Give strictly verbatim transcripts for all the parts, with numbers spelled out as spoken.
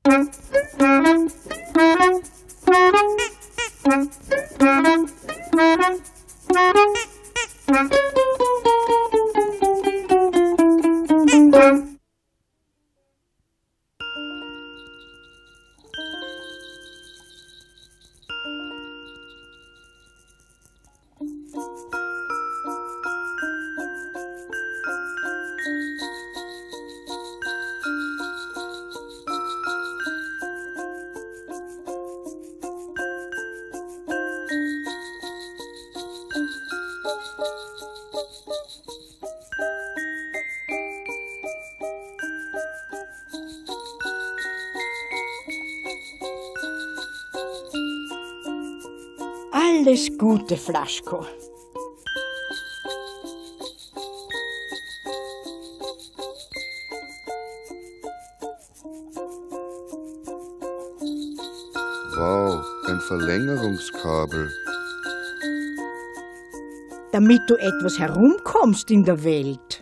Alles Gute, FLASCHKO. Wow, ein Verlängerungskabel. Damit du etwas herumkommst in der Welt.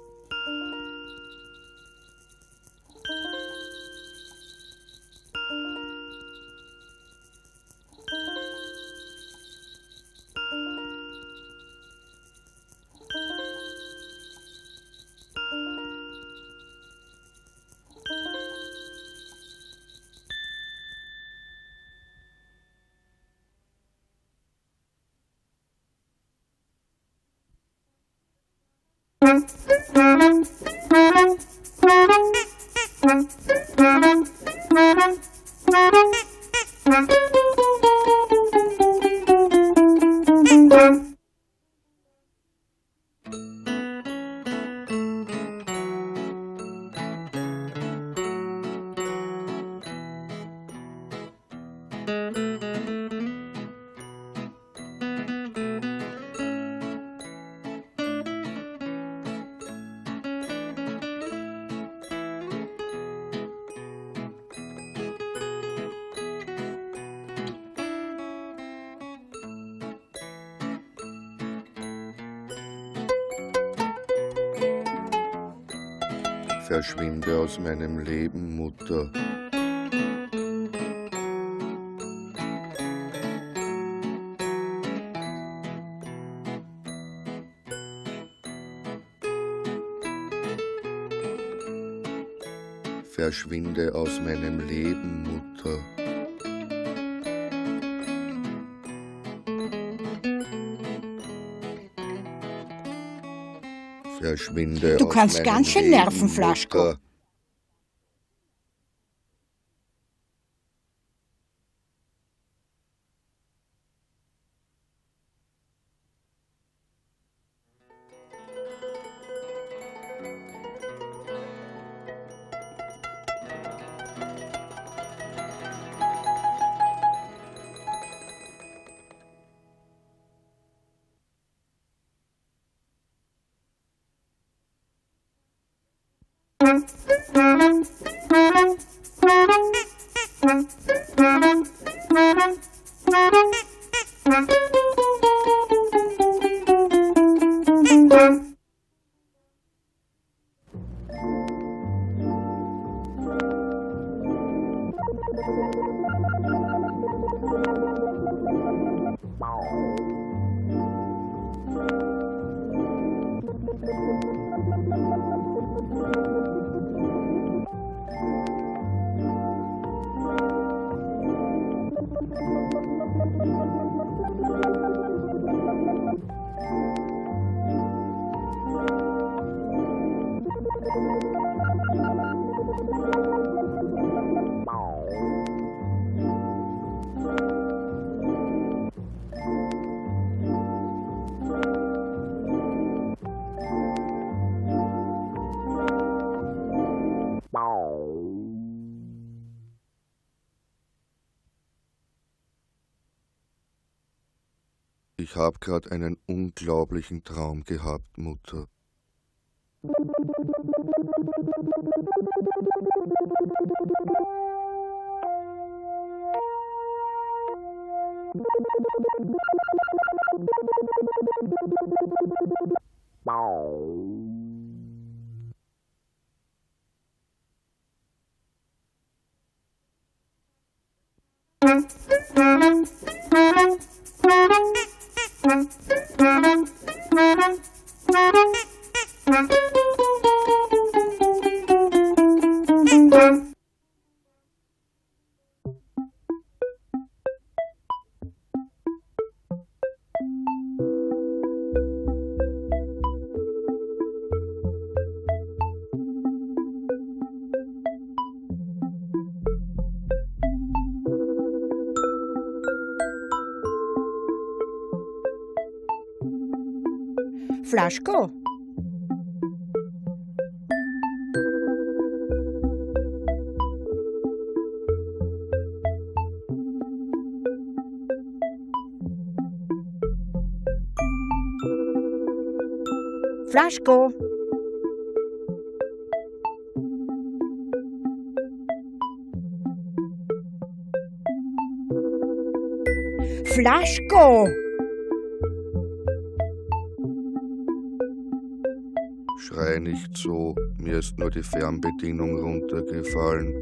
Verschwinde aus meinem Leben, Mutter. Verschwinde aus meinem Leben, Mutter. Verschwinde Du aus kannst meinem ganz schön Leben, nerven, FLASCHKO. Mutter. Ich habe gerade einen unglaublichen Traum gehabt, Mutter. FLASCHKO. FLASCHKO. FLASCHKO. Schrei nicht so, mir ist nur die Fernbedienung runtergefallen.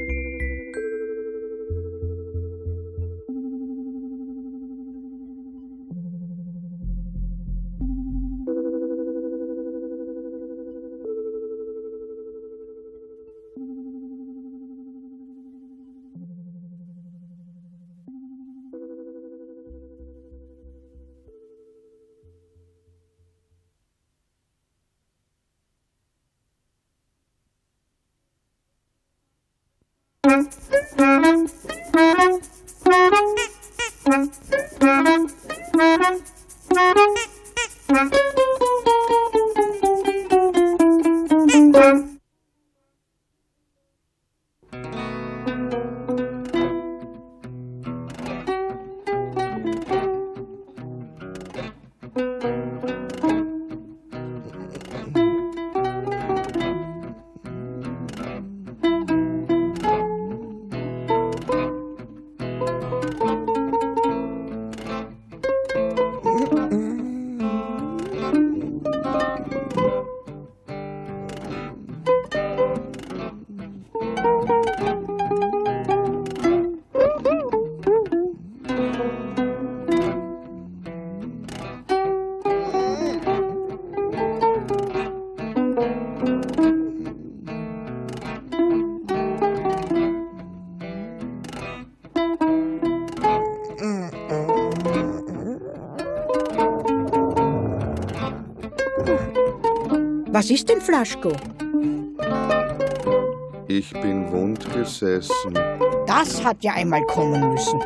Was ist denn FLASCHKO? Ich bin wund gesessen. Das hat ja einmal kommen müssen.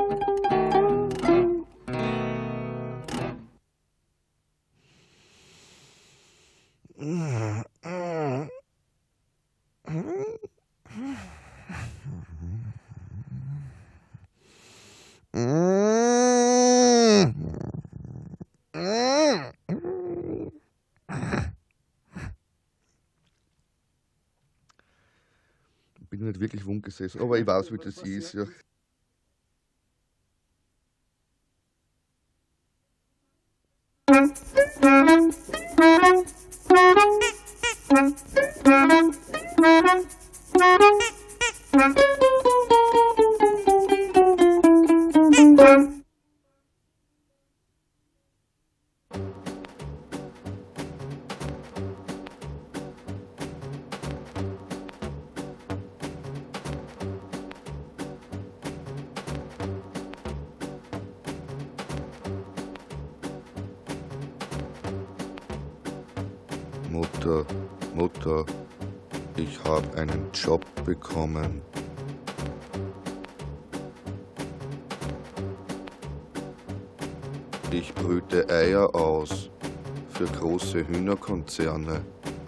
Ich bin nicht wirklich wund gesessen, aber ich weiß, wie das ist. Ja. Mutter, Mutter, ich habe einen Job bekommen. Ich brüte Eier aus für große Hühnerkonzerne.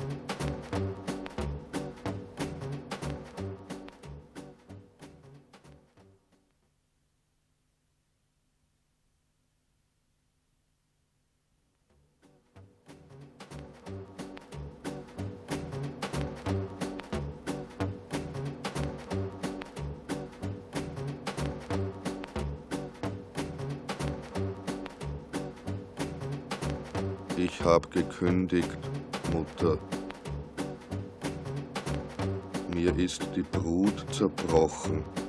Ich habe gekündigt, Mutter. Mir ist die Brut zerbrochen.